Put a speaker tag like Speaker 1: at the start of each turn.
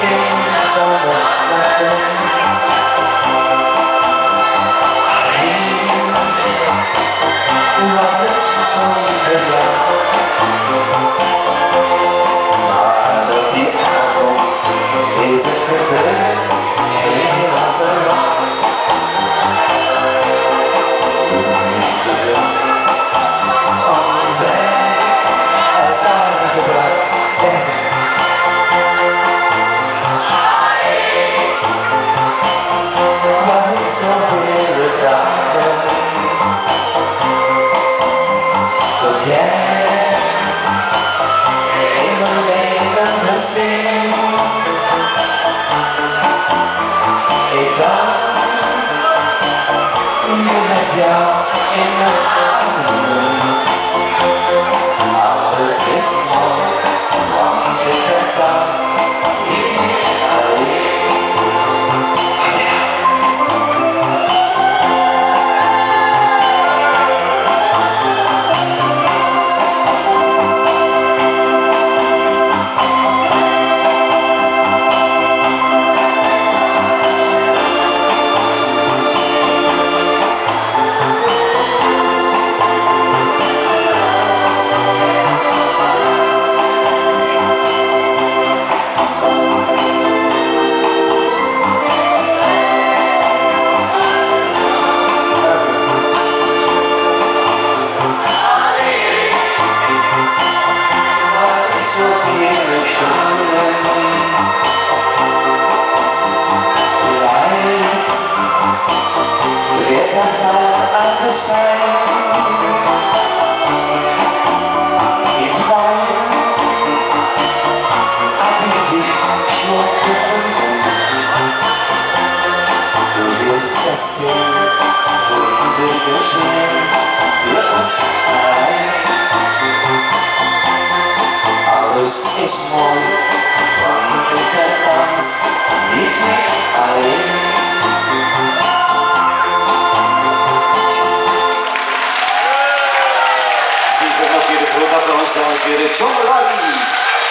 Speaker 1: einsame Nachten. Was het zonder jou, maar op die avond is het gebeurd, heel onverwacht. Niet bedoeld, ons wij elkaar gebracht. Was het zoveel dagen tot jij in mijn leven verscheen. Ik dans nu met jou in mijn armen. Alles is mooi, want ik heb kans niet meer alleen. Das Wundergeschehen für uns allein. Alles ist neu, und ich ganz nicht mehr allein. Geef er nog weer de grote applaus, dames en heren, John Rally.